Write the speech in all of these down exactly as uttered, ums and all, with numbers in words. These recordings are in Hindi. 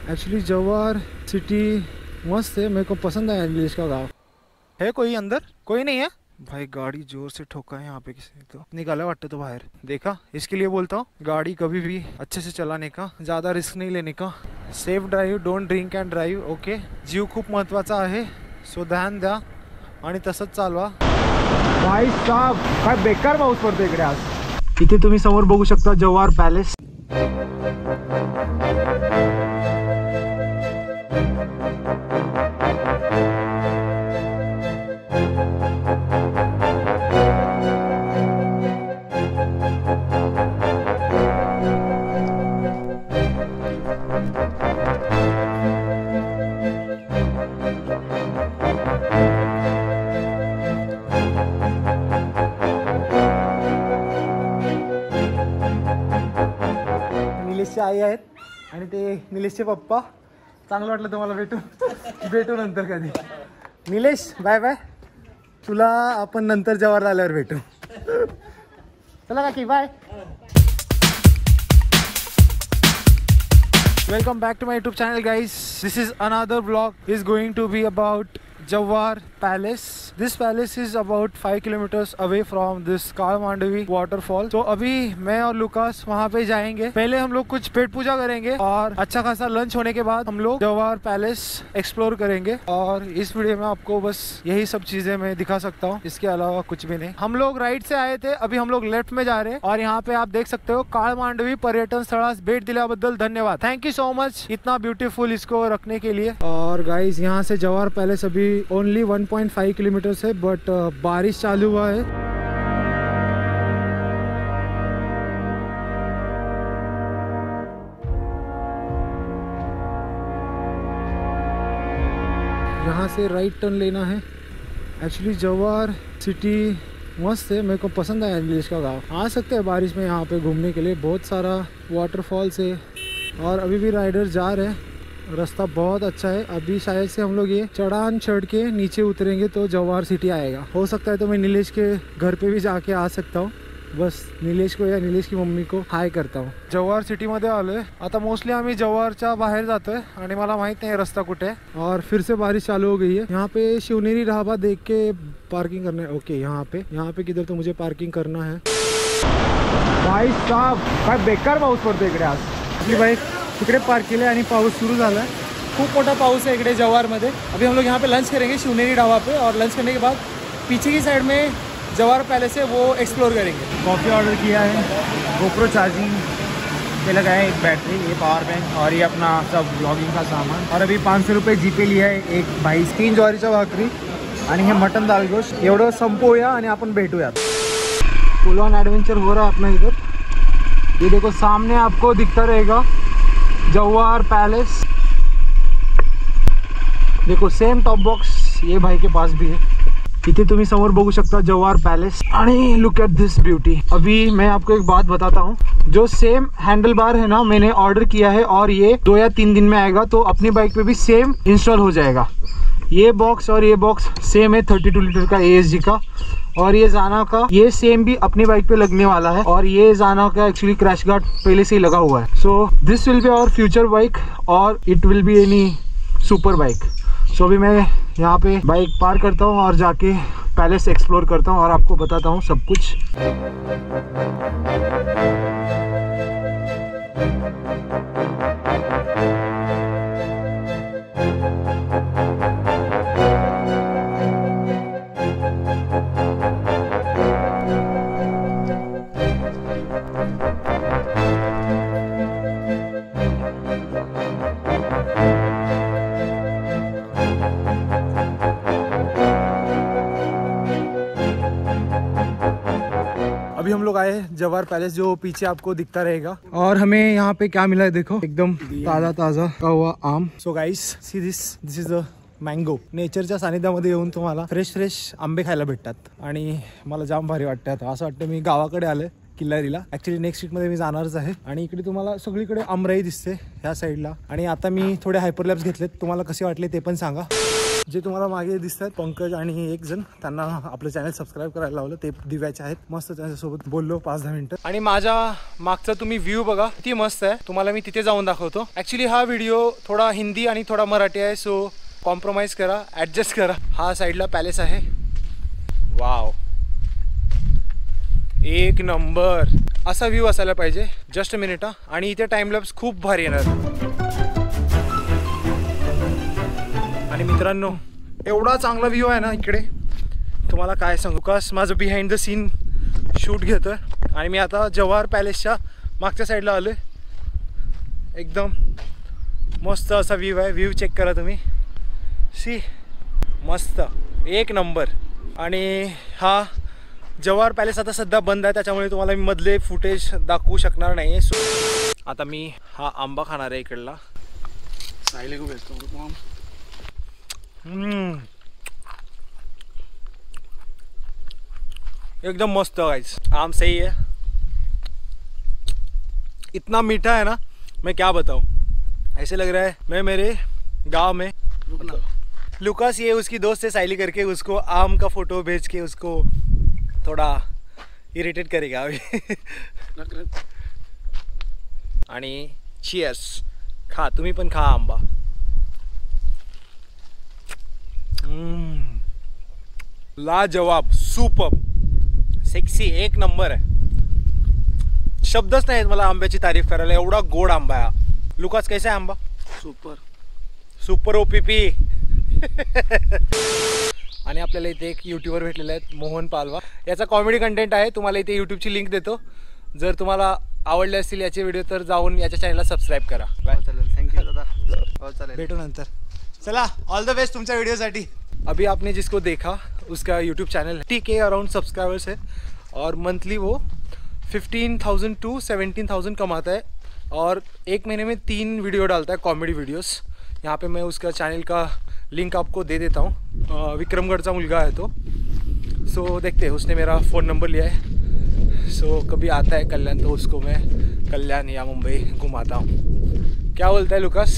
एक्चुअली जवार सिटी मस्त है, मेरे को पसंद है नीलेश का गाँव। है कोई अंदर? कोई नहीं है भाई। गाड़ी जोर से ठोका है यहाँ पे किसी ने, तो निकाला वाटते तो बाहर देखा। इसके लिए बोलता हूँ गाड़ी कभी भी अच्छे से चलाने का, ज़्यादा रिस्क नहीं लेने का। Safe drive, don't drink and drive. Okay, जीव खूप महत्त्वाचा आहे, सो ध्यान द्या आणि तसंच चालवा. भाई साहब काय बेकार पाऊस पडतो इकडे आज. इथे तुम्ही समोर बघू शकता जवार पॅलेस. निलेशचे आई आहेत आणि ते निलेशचे पप्पा. चांगलं वाटलं तुम्हाला भेटून. भेटू नंतर कधी. Nilesh bye bye. तुला आपण नंतर जवाहर आल्यावर भेटू. चला काकी bye. Welcome back to my YouTube channel guys. This is another vlog is going to be about Jawar Palace. This palace is about five kilometers away from this Kalmandvi waterfall. तो अभी मैं और लुकास वहाँ पे जाएंगे. पहले हम लोग कुछ पेट पूजा करेंगे और अच्छा खासा लंच होने के बाद हम लोग जवार पैलेस एक्सप्लोर करेंगे. और इस वीडियो में आपको बस यही सब चीजें मैं दिखा सकता हूँ, इसके अलावा कुछ भी नहीं. हम लोग राइट से आए थे, अभी हम लोग लेफ्ट में जा रहे हैं. और यहाँ पे आप देख सकते हो कालमांडवी पर्यटन स्थळास भेट दिल्याबद्दल धन्यवाद. थैंक यू सो मच इतना ब्यूटीफुल इसको रखने के लिए. और गाइज यहाँ से जवार पैलेस अभी only one point five kilometre है, बट बारिश चालू हुआ है. यहाँ से राइट टर्न लेना है. एक्चुअली जवार सिटी मस्त है, मेरे को पसंद है नीलेश का गाँव. आ सकते हैं बारिश में यहाँ पे घूमने के लिए. बहुत सारा वाटरफॉल्स है और अभी भी राइडर जा रहे हैं. रास्ता बहुत अच्छा है. अभी शायद से हम लोग ये चढ़ान चढ़ के नीचे उतरेंगे तो जवार सिटी आएगा. हो सकता है तो मैं नीलेश के घर पे भी जाके आ सकता हूँ. बस नीलेश को या नीलेश की मम्मी को हाय करता हूँ. जवार सिटीमध्ये आलोय आता. मोस्टली आम्ही जवारच्या बाहेर जातोय आणि मला माहित नाही रस्ता कुठे आहे. और फिर से बारिश चालू हो गई है. यहाँ पे शिवनेरी ढाबा देख के पार्किंग करना है. ओके, यहाँ पे यहाँ पे किधर तो मुझे पार्किंग करना है. भाई साहब काय बेकार पाऊस पडतो इकडे आज. आपली बाईक तिकडे पार्क केले आणि पाऊस सुरू झाला है. खूब मोटा पाऊस है इकडे जवार में. अभी हम लोग यहाँ पे लंच करेंगे शिवनेरी ढाबा पे. और लंच करने के बाद पीछे की साइड में जवार पैलेस है, वो एक्सप्लोर करेंगे. कॉफ़ी ऑर्डर किया है. गोप्रो चार्जिंग पे लगाया है एक बैटरी, ये पावर बैंक और ये अपना सब ब्लॉगिंग का सामान. और अभी पाँच सौ रुपये जी पे लिया है एक भाई. तीन ज्वारीच्या भाकरी आणि हे मटन दाल गोश्त. एवढं संपवूया आणि आपण भेटूयात. फुल ऑन एडवेंचर हो रहा है अपना इधर. ये देखो सामने आपको दिखता रहेगा जवार पैलेस. देखो सेम टॉप बॉक्स ये भाई के पास भी है. इथे तुम्ही समोर बघू शकता जवार पैलेस. आणि लुक एट दिस ब्यूटी. अभी मैं आपको एक बात बताता हूँ. जो सेम हैंडल बार है ना, मैंने ऑर्डर किया है और ये दो या तीन दिन में आएगा. तो अपनी बाइक पे भी सेम इंस्टॉल हो जाएगा. ये बॉक्स और ये बॉक्स सेम है थर्टी टू लीटर का ए एस जी का. और ये जाना का ये सेम भी अपनी बाइक पे लगने वाला है. और ये जाना का एक्चुअली क्रैश गार्ड पहले से ही लगा हुआ है. So this will be our future bike और it will be any super bike. So अभी मैं यहाँ पे बाइक पार करता हूँ और जाके पैलेस एक्सप्लोर करता हूँ और आपको बताता हूँ सब कुछ. अभी हम लोग आए जवार पैलेस, जो पीछे आपको दिखता रहेगा. और हमें यहाँ पे क्या मिला है देखो, एकदम ताजा ताजा का हुआ आम. So guys see this this is the mango. नेचरच्या सानिध्यामध्ये येऊन तुम्हाला फ्रेश फ्रेश आंबे खायला भेटतात आणि मला जाम भारी वाटतं. आता असं वाटतं मी गावाकडे आलोय किल्लारीला. ऍक्च्युली नेक्स्ट वीक मध्ये मी जाणारच आहे. आणि इकडे तुम्हाला सगळीकडे आमराई दिसते ह्या साईडला. आणि आता मी थोडे हायपरलॅप्स घेतलेत, तुम्हाला कसे वाटले ते पण सांगा. जे तुम्हाला मागे दिसतात पंकज आणि एक जण, त्यांना आपलं चॅनल सबस्क्राईब करायला लावलं, ते दिव्याचे आहेत. मस्त त्यांच्यासोबत बोललो पाच दहा मिनिटं. आणि माझ्या मागचा तुम्ही व्ह्यू बघा किती मस्त आहे, तुम्हाला मी तिथे जाऊन दाखवतो. ऍक्च्युली हा व्हिडिओ थोडा हिंदी आणि थोडा मराठी आहे, सो कॉम्प्रोमाइज करा, ऍडजस्ट करा. हा साईडला पॅलेस आहे. वाव, एक नंबर असा व्ह्यू असायला पाहिजे. जस्ट अ मिनिट हा. आणि इथे टाइमलॅप्स खूप भारी येणार. आणि मित्रांनो एवढा चांगला व्ह्यू आहे ना इकडे, तुम्हाला काय सांगू. कास माझं बिहाइंड द सीन शूट घेतोय आणि मी आता जवाहर पॅलेसच्या मागच्या साईडला आलोय. एकदम मस्त असा व्ह्यू आहे. व्ह्यू चेक करा तुम्ही. सी, मस्त एक नंबर. आणि हा जवाहर पॅलेस आता सध्या बंद आहे, त्याच्यामुळे तुम्हाला मी मधले फुटेज दाखवू शकणार नाही. सो आता मी हा आंबा खाणार आहे इकडला. सायले को भेटतो. हम्म, एकदम मस्त गाइस. आम सही है, इतना मीठा है ना, मैं क्या बताऊं. ऐसे लग रहा है मैं मेरे गांव में. लुकास ये उसकी दोस्त है साइली करके, उसको आम का फोटो भेज के उसको थोड़ा इरिटेट करेगा अभी. आणि चीयर्स. खा, तुम्ही पण खा आंबा. लाजवाब, सुपर, सेक्सी, एक नंबर आहे. शब्दच नाहीत मला आंब्याची तारीफ करायला, एवढा गोड आंबा आहे. लुकास कैसा आहे आंबा? सुपर सुपर ओपीपी. आणि आपल्याला इथे एक यूट्यूबर भेटलेले आहेत, मोहन पालवा. याचा कॉमेडी कंटेंट आहे, तुम्हाला इथे यूट्यूबची लिंक देतो. जर तुम्हाला आवडले असतील याचे व्हिडिओ तर जाऊन याच्या चॅनलला सबस्क्राईब करा. बाय. चालेल, थँक्यू दादा. हो चालेल, भेटू नंतर. चला, ऑल द बेस्ट तुमच्या व्हिडिओसाठी. अभी आपने जिसको देखा उसका यूट्यूब चैनल टी के अराउंड सब्सक्राइबर्स है और मंथली वो fifteen thousand to seventeen thousand कमाता है और एक महीने में तीन वीडियो डालता है, कॉमेडी वीडियोस. यहाँ पे मैं उसका चैनल का लिंक आपको दे देता हूँ. विक्रमगढ़ मुलगा है तो सो so, देखते हैं. उसने मेरा फ़ोन नंबर लिया है, सो so, कभी आता है कल्याण तो उसको मैं कल्याण या मुंबई घुमाता हूँ. क्या बोलता है लुकास?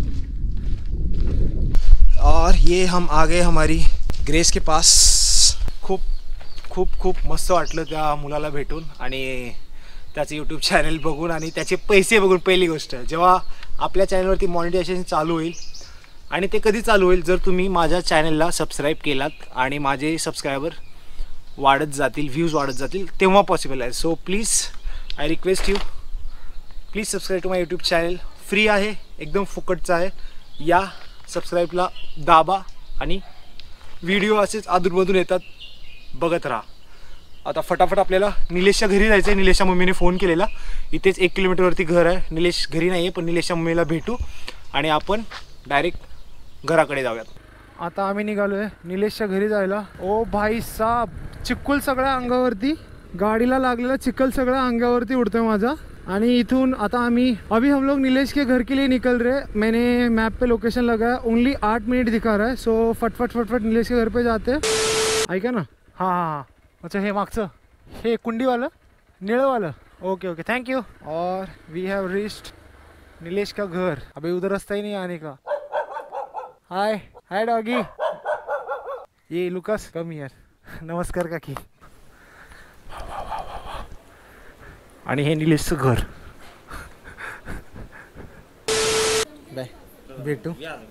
और ये हम आ गए हमारी ग्रेस के पास. खूप खूप खूप मस्त वाटलं त्या मुलाला भेटून आणि त्याचं यूट्यूब चॅनल बघून आणि त्याचे पैसे बघून. पहिली गोष्ट, जेव्हा आपल्या चॅनलवरती मॉनिटायझेशन चालू होईल, आणि ते कधी चालू होईल जर तुम्ही माझ्या चॅनलला सबस्क्राईब केलात आणि माझे सबस्क्रायबर वाढत जातील, व्ह्यूज वाढत जातील, तेव्हा पॉसिबल आहे. So please I request you, please subscribe to my YouTube channel. Free आहे, एकदम फुकटचं आहे. या सबस्क्राईबला दाबा आणि व्हिडिओ असेच अधूनमधून येतात, बघत राहा. आता फटाफट आपल्याला निलेशच्या घरी जायचं आहे. निलेशच्या मम्मीने फोन केलेला, इथेच एक किलोमीटरवरती घर आहे. निलेश घरी नाही आहे, पण निलेशच्या मम्मीला भेटू आणि आपण डायरेक्ट घराकडे जाऊयात. आता आम्ही निघालो आहे निलेशच्या घरी जायला. ओ भाई साहब, चिक्कल सगळ्या अंगावरती, गाडीला लागलेला चिक्कल सगळ्या अंगावरती उडतोय माझा. आणि इथून आता आम्ही अभी हम लोग नीलेश के घर के लिए निकल रहे. मैंने मैप पे लोकेशन लगाया, ओनली आठ मिनट दिखा रहा है. सो फटफट फटफट नीलेश के घर पे जाते हैं. ऐका ना. हाँ हाँ हाँ, अच्छा हे मागचं हे कुंडीवालं निळंवालं. Okay okay, thank you. और वी हैव रीच्ड नीलेश का घर. अभी उधर रास्ता ही नहीं आने का. Hi hi doggy. ये लुकास, कम हियर. नमस्कार काकी. आणि हे निलेशचं घर. बाय, भेटू.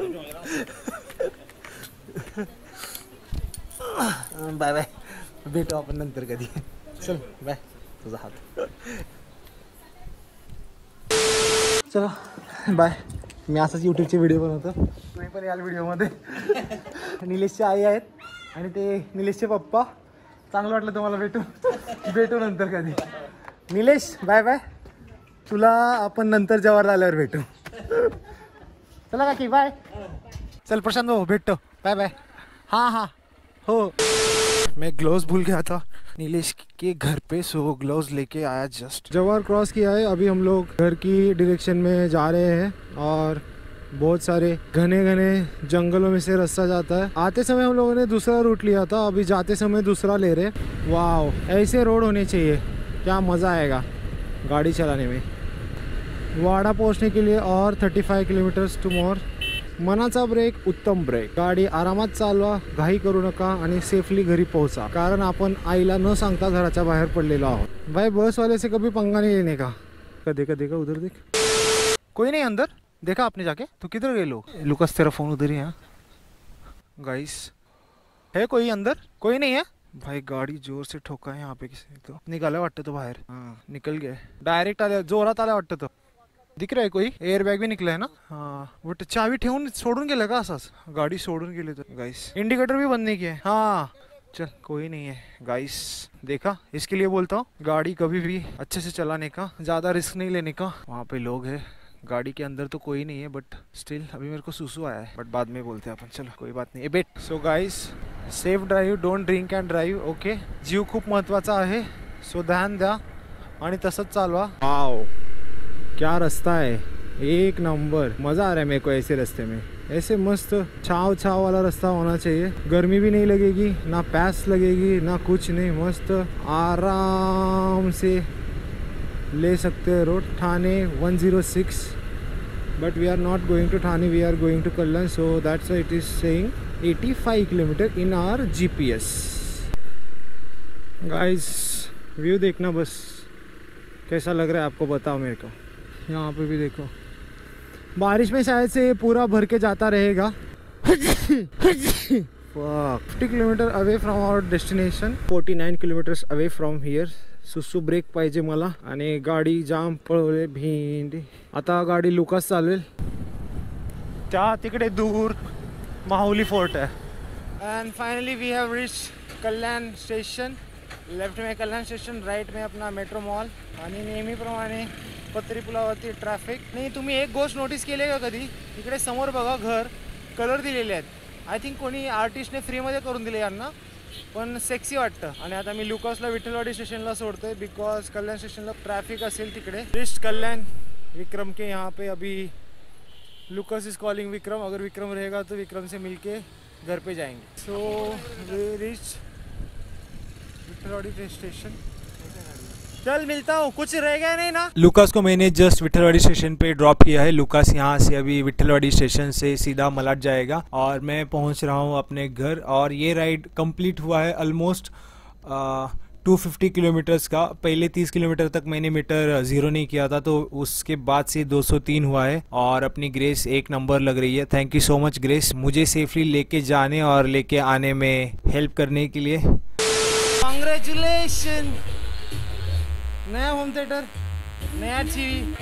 बाय बाय, भेटू आपण नंतर कधी. चल बाय. तुझा हात. चला बाय. मी असंच यूट्यूबचे व्हिडिओ बनवतो, तुम्ही पण याल व्हिडिओमध्ये. निलेशची आई आहेत आणि ते निलेशचे पप्पा. चांगलं वाटलं तुम्हाला भेटू. भेटू नंतर कधी. Nilesh bye bye. तुला आपण नंतर जवाहर आल्यावर भेटू. चला काकी बाय. चल प्रशांत भाऊ, भेटतो. Bye bye. हाँ हाँ हो. मैं ग्लव्स भूल गया था नीलेश के घर पे, सो ग्लव्स लेके आया. जस्ट जवाहर क्रॉस किया है. अभी हम लोग घर की डायरेक्शन में जा रहे हैं और बहुत सारे घने घने जंगलों में से रास्ता जाता है. आते समय हम लोगों ने दूसरा रूट लिया था, अभी जाते समय दूसरा ले रहे. वाओ, ऐसे रोड होने चाहिए, क्या मज़ा आएगा गाड़ी चलाने में. वाड़ा पहुंचने के लिए और पैंतीस किलोमीटर्स टू मोर. मनाचा ब्रेक उत्तम ब्रेक. गाडी आरामात चालवा, घाई करू नका आणि सेफली घरी पोहोचा, कारण आपण आईला न सांगता घराच्या बाहेर पडलेलो आहोत. भाई बस वाले से कभी पंगा नहीं लेने का. देखा देखा उधर देख, कोई नहीं अंदर. देखा आपने जाके, तो किधर गए लोग? लुकास तेरा फोन उधर ही है गाइस. है कोई अंदर? कोई नहीं है भाई. गाड़ी जोर से ठोका है यहाँ पे किसी, तो निकाला वाटतं तो बाहेर. हाँ निकल गए डायरेक्ट, आले जोरात आल्या वाटतं. तो दिख रहा है कोई? एयर बॅग भी निकला है ना. हाँ बट चावी ठेवून सोडून गेलं का असंच? गाडी सोडून गेले तर गाइस. इंडिकेटर भी बंद नहीं किया. हाँ चल कोई नहीं है गाइस. देखा, इसके लिए बोलता हूँ गाड़ी कभी भी अच्छे से चलाने का, ज़्यादा रिस्क नहीं लेने का. वहाँ पे लोग है, गाड़ी के अंदर तो कोई नहीं है, बट स्टिल अभी मेरे को सुसु आया है, बट बाद में बोलते हैं अपन. चलो कोई बात नहीं. ए बेट. So guys, safe drive, don't drink and drive. Okay, जीव खूप महत्त्वाचा आहे, सो ध्यान द्या आणि तसंच चालवा. वाव क्या रास्ता है, एक नंबर. मज़ा आ रहा है मेरे को ऐसे रास्ते में. ऐसे मस्त छाव छाव वाला रास्ता होना चाहिए. गर्मी भी नहीं लगेगी, ना प्यास लगेगी, ना कुछ नहीं. मस्त आराम से ले सकते हैं road. Thane one oh six, but we are not going to Thane, we are going to Kalyan, so that's why it is saying eighty-five kilometer in our G P S. Guys, view देखना बस, कैसा लग रहा है आपको बताओ मेरे को. यहाँ पे भी देखो, बारिश में शायद से ये पूरा भर के जाता रहेगा. fifty kilometer away from our destination, forty-nine kilometers away from here. सुसू ब्रेक पाहिजे मला, आणि गाडी जाम पळवले भिंडी. आता गाडी लुकास चालवेल. त्या तिकडे दूर माहुली फोर्ट आहे. And finally we have reached Kalyan station. Left में कल्याण स्टेशन, राइट में अपना मेट्रो मॉल. आणि नेहमीप्रमाणे पत्री पुलावरती ट्रॅफिक नाही. तुम्ही एक गोष्ट नोटीस केली का कधी? इकडे समोर बघा, घर कलर दिलेले आहेत. आय थिंक कोणी आर्टिस्टने फ्रीमध्ये करून दिले यांना, पण सेक्सी वाटतं. आणि आता मी लुकासला विठ्ठलवाडी स्टेशनला सोडतोय, बिकॉज कल्याण स्टेशनला ट्रॅफिक असेल तिकडे. रिस्ट कल्याण विक्रम के यहाँ पे. अभी लुकास इज कॉलिंग विक्रम, अगर विक्रम रहेगा तो विक्रम से मिलके घर पे जाएंगे. So we reach Vitthalwadi station. चल मिलता हूँ, कुछ रह गया नहीं ना. लुकास को मैंने जस्ट विठ्ठलवाड़ी स्टेशन पे ड्रॉप किया है. लुकास यहाँ से अभी विठ्ठलवाड़ी स्टेशन से सीधा मलाड जाएगा और मैं पहुँच रहा हूँ अपने घर. और ये राइड कंप्लीट हुआ है ऑलमोस्ट टू फिफ्टी किलोमीटर्स का. पहले तीस किलोमीटर तक मैंने मीटर ज़ीरो नहीं किया था, तो उसके बाद से दो सौ तीन हुआ है. और अपनी ग्रेस एक नंबर लग रही है. Thank you so much Grace, मुझे सेफली लेके जाने और लेके आने में हेल्प करने के लिए. कॉन्ग्रेचुलेशन. नया होम थिएटर, नया टीव्ही.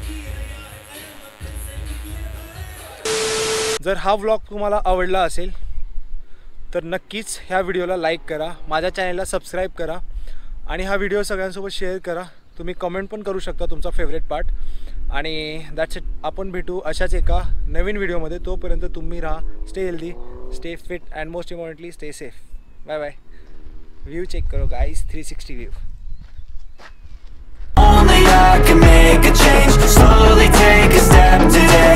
जर हा व्लॉग तुम्हाला आवडला असेल तर नक्कीच ह्या व्हिडिओला लाईक करा, माझ्या चॅनलला सबस्क्राईब करा आणि हा व्हिडिओ सगळ्यांसोबत शेअर करा. तुम्ही कमेंट पण करू शकता तुमचा फेवरेट पार्ट. आणि दॅट्स इट. आपण भेटू अशाच एका नवीन व्हिडिओमध्ये. तोपर्यंत तुम्ही राहा stay healthy, stay fit and most importantly stay safe. Bye bye. View check करो guys, three sixty view. Only I can make a change, slowly take a step today.